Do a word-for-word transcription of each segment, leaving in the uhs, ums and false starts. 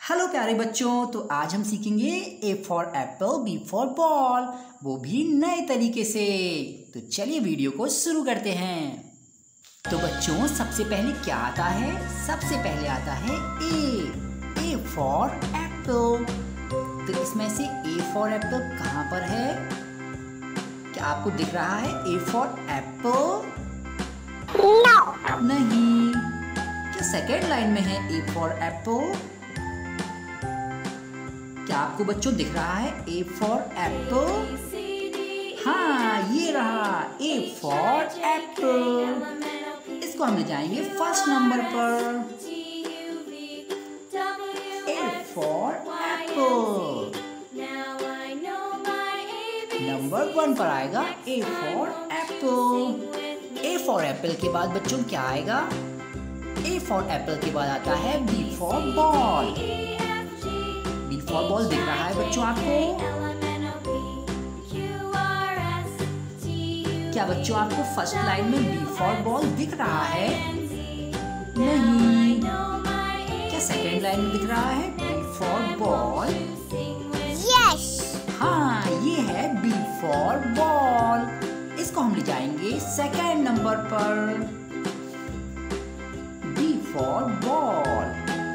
Hello प्यारे बच्चों, तो आज हम सीखेंगे A for apple, B for ball, वो भी नए तरीके से। तो चलिए वीडियो को शुरू करते हैं। तो बच्चों सबसे पहले क्या आता है? सबसे पहले आता है ए ए फॉर एप्पल। तो इसमें से ए फॉर एप्पल कहाँ पर है? क्या आपको दिख रहा है ए फॉर एप्पल? No. नहीं। क्या सेकेंड लाइन में है ए फॉर एप्पल? क्या आपको बच्चों दिख रहा है ए फॉर एप्पल? हाँ, ये रहा ए फॉर एप्पल। इसको हम ले जाएंगे फर्स्ट नंबर पर। A for apple number one पर आएगा A for apple. A for apple के बाद बच्चों क्या आएगा? ए फॉर एप्पल के बाद आता है B for ball. B for ball दिख रहा है बच्चों आपको? क्या बच्चों आपको फर्स्ट लाइन में बी फॉर बॉल दिख रहा है? नहीं। क्या सेकेंड लाइन में दिख रहा है बी फॉर बॉल? Yes. हाँ, ये है बी फॉर बॉल। इसको हम ले जाएंगे सेकेंड नंबर पर। B for ball.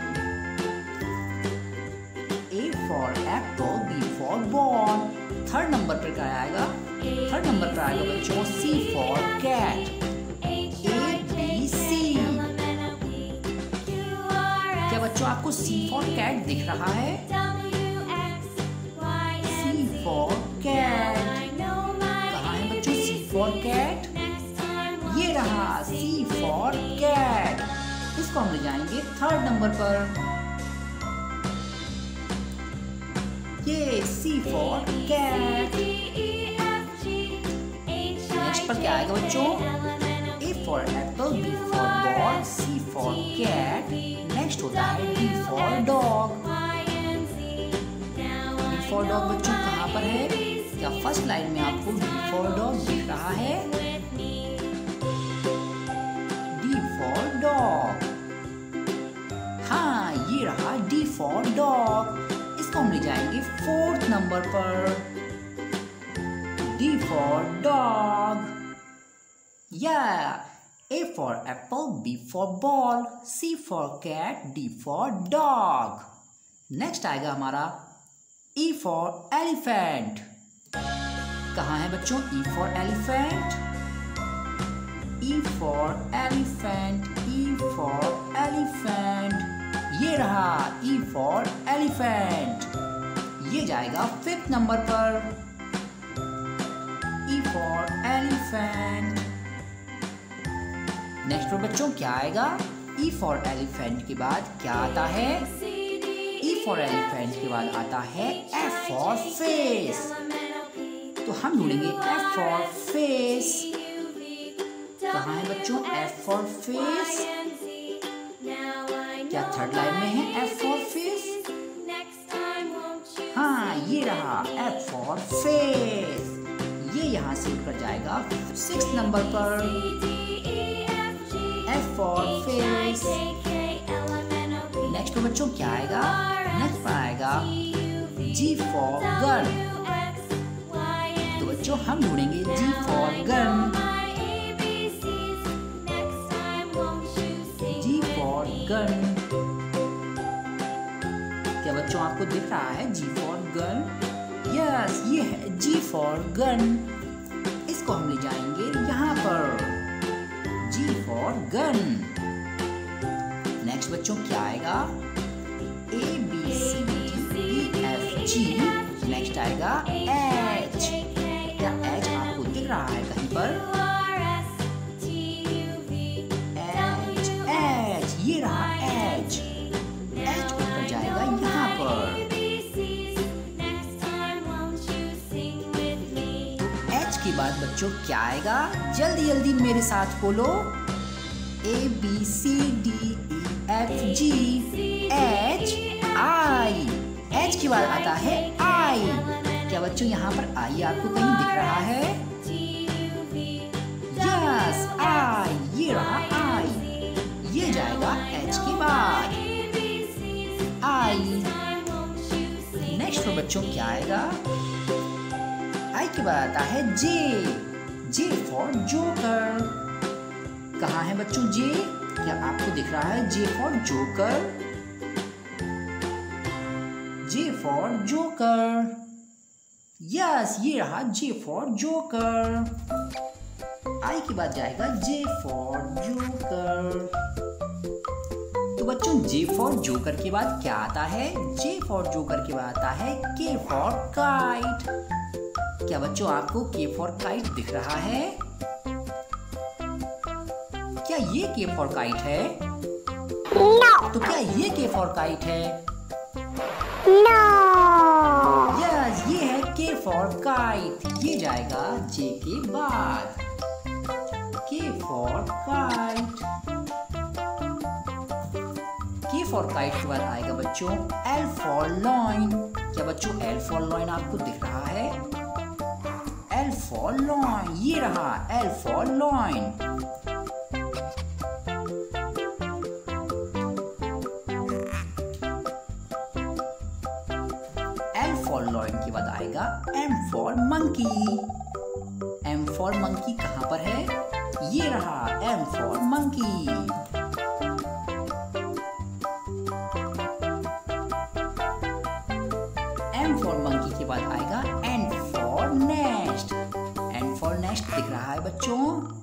A for apple, B for ball. Third number पर क्या आएगा? थर्ड नंबर पर आएगा बच्चों C for cat. A B C. क्या बच्चों आपको सी फॉर कैट दिख रहा है? C for cat. कहाँ है बच्चों सी फॉर कैट? ये रहा सी फॉर कैट। इसको हम ले जाएंगे थर्ड नंबर पर। ये सी फॉर कैट। नेक्स्ट पर क्या आएगा बच्चों? A for apple, B for ball, C for cat. Next होता है D for dog. D for dog बच्चों कहाँ पर है? क्या फर्स्ट लाइन में आपको डी फॉर डॉग दिख रहा है? D for dog. हाँ, ये रहा डी फॉर डॉग। इसको हम ले जाएंगे फोर्थ नंबर पर। D for dog. या A for apple, B for ball, C for cat, D for dog. Next आएगा हमारा ई फॉर एलिफेंट। कहाँ है बच्चों E for elephant? E for elephant, E for elephant. ये रहा ई फॉर एलिफेंट। ये जाएगा फिफ्थ नंबर पर। ई फॉर एलिफेंट। नेक्स्ट पर बच्चों क्या आएगा? ई फॉर एलिफेंट के बाद क्या आता है? ई फॉर एलिफेंट के बाद आता है एफ फॉर फेस। तो हम ढूंढेंगे एफ फॉर फेस। कहाँ है बच्चों एफ फॉर फेस? क्या थर्ड लाइन में है एफ फॉर फेस? हाँ, ये रहा एफ फॉर फेस। ये यहाँ से उठकर जाएगा सिक्स नंबर पर। F for face. नेक्स्ट पर बच्चों क्या आएगा? नेक्स्ट पर आएगा जी फॉर गन। तो बच्चों हम ढूंढेंगे G for gun. G for gun. क्या बच्चों आपको दिख रहा है जी फॉर गन? यस, ये है जी फॉर गन। इसको हम ले जाएंगे यहाँ पर। जी फॉर गन। नेक्स्ट बच्चों क्या आएगा? A B C D E F G. Next आएगा एच। क्या एच आपको दिख रहा है कहीं पर? H H. ये रहा एच। एच ऊपर जाएगा यहाँ पर। एच के बाद बच्चों क्या आएगा? जल्दी जल्दी मेरे साथ बोलो। A B C D E F G H I. H के बाद आता है आई। क्या बच्चों यहाँ पर आई आपको कहीं दिख रहा है? Yes, I. ये रहा आई। ये जाएगा एच के बाद। आई। बच्चों क्या आएगा? आई के बाद आता है जे। जे फॉर जोकर। कहाँ है बच्चों जे? क्या आपको दिख रहा है J for joker? J for joker. Yes, ये रहा जे फॉर जोकर। आई के बाद जाएगा जे फॉर जोकर। तो बच्चों जे फॉर जोकर के बाद क्या आता है? जे फॉर जोकर के बाद आता है के फॉर काइट। क्या बच्चों आपको के फॉर काइट दिख रहा है? क्या ये के फॉर काइट है? No. तो क्या ये के फॉर काइट है? No. यस, ये है के फॉर काइट। ये जाएगा जे के बाद। K for kite. K for kite के बाद आएगा बच्चों एल फॉर लॉइन। क्या बच्चों एल फॉर लॉइन आपको दिख रहा है? एल फॉर लॉइन, ये रहा L for lion. L for lion के बाद आएगा M for monkey. M for monkey कहां पर है? ये रहा M for monkey. M for monkey के बाद आएगा N for nest. N for nest दिख रहा है बच्चों?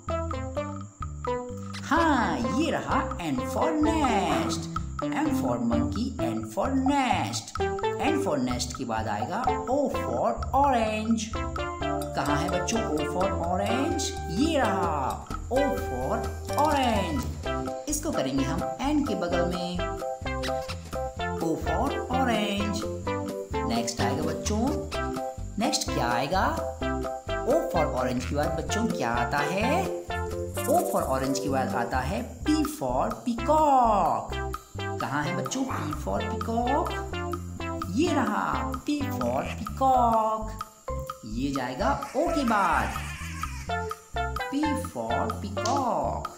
हाँ, ये रहा N for nest. M for monkey, N for nest. N for nest के बाद आएगा ओ फॉर ऑरेंज। कहाँ है बच्चों ओ फॉर ऑरेंज? ये रहा ओ फॉर ऑरेंज। इसको करेंगे हम एन के बगल में। O for orange. नेक्स्ट आएगा बच्चों, नेक्स्ट क्या आएगा? ओ फॉर ऑरेंज के बाद बच्चों क्या आता है? ओ फॉर ऑरेंज के बाद आता है पी फॉर पीकॉक। कहाँ है बच्चों पी फॉर पीकॉक? ये रहा पी फॉर पीकॉक। ये जाएगा ओ के बाद। P for peacock.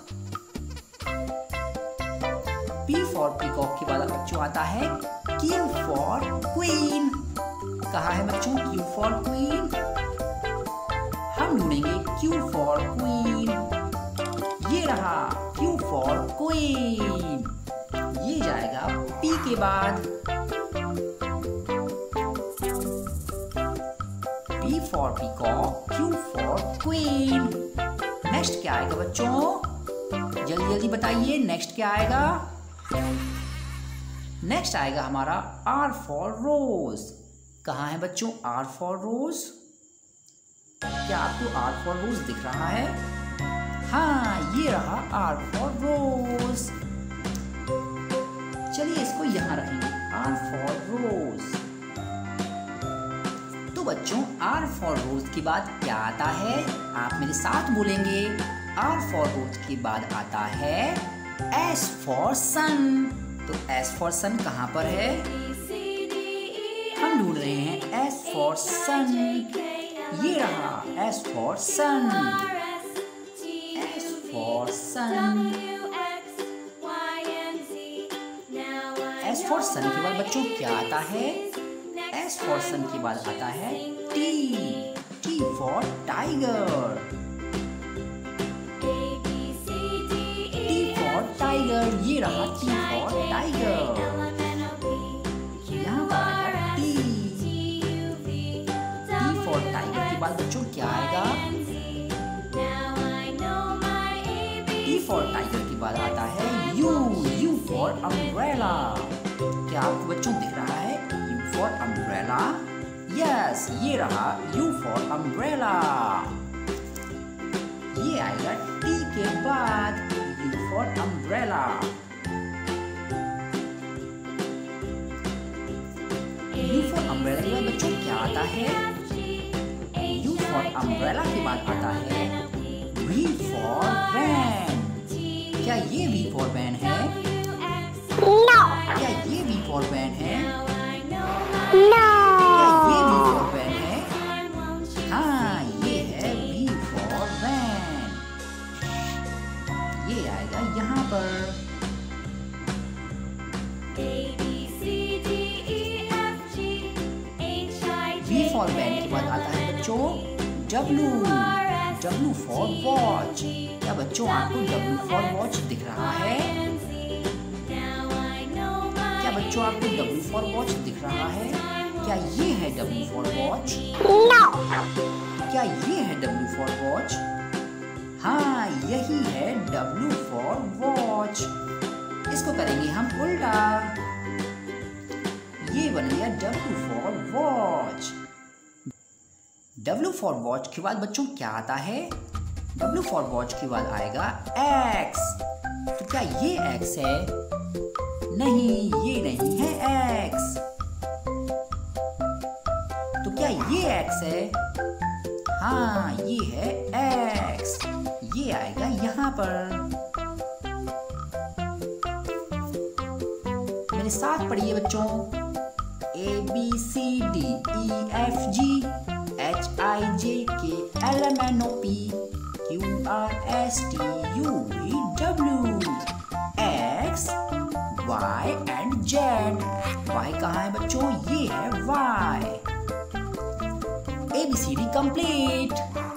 P for peacock के बाद बच्चों आता है क्यू फॉर क्वीन। कहाँ है बच्चों क्यू फॉर क्वीन? हम ढूंढेंगे क्यू फॉर क्वीन। ये रहा क्यू फॉर क्वीन। ये जाएगा पी के बाद। P for peacock, Q for queen. Next क्या आएगा बच्चों? जल्दी जल्दी बताइए नेक्स्ट क्या आएगा? नेक्स्ट आएगा हमारा आर फॉर रोज। कहाँ है बच्चों आर फॉर रोज? क्या आपको आर फॉर रोज दिख रहा है? हाँ, ये रहा आर फॉर रोज। चलिए इसको यहाँ रखेंगे आर फॉर रोज। तो बच्चों आर फॉर रोज के बाद क्या आता है? आप मेरे साथ बोलेंगे। आर फॉर रोज के बाद आता है एस फॉर सन। तो एस फॉर सन कहाँ पर है? हम ढूंढ रहे हैं एस फॉर सन। ये रहा S for sun. S for sun. S for sun के बाद बच्चों क्या आता है? एस फॉर सन के बाद आता है T. T for tiger. T for tiger. ये रहा टी फॉर टाइगर। यहाँ पर आएगा टी। टी फॉर टाइगर के बाद बच्चों क्या आएगा? टी फॉर टाइगर के बाद आता है यू। You for umbrella. क्या आपको बच्चों दिख रहा है यू फॉर अम्ब्रेला? यस, ये रहा यू फॉर अम्ब्रेला। ये आएगा टी के बाद U for umbrella. U for umbrella के बाद बच्चों क्या आता है? यू फॉर अम्ब्रेला के बाद आता है वी फॉर वैन। क्या ये वी फॉर वैन है? No. क्या ये वी फॉर वैन है? No. क्या ये वी फॉर वैन है? हाँ, ये है वी फॉर वैन। ये आएगा यहाँ पर। A B C D E F G H B for ban के बाद आता है बच्चों W, W फॉर वॉच। क्या बच्चों आपको W फॉर वॉच दिख रहा है? क्या बच्चों आपको W फॉर वॉच दिख रहा है? क्या ये है W फॉर वॉच? No. क्या ये है W फॉर वॉच? हाँ, यही है W फॉर वॉच। इसको करेंगे हम उल्टा। ये बन गया W for watch. W for watch के बाद बच्चों क्या आता है? W फॉर वॉच के बाद आएगा X। तो क्या ये X है? नहीं, ये नहीं है X। तो क्या ये X है? हाँ, ये है X। ये आएगा यहाँ पर। मेरे साथ पढ़िए बच्चों। A B C D E F G H I J K L M N O P Q R S T U V W X Y and Z। Y कहाँ है बच्चों? ये है Y। A B C D complete।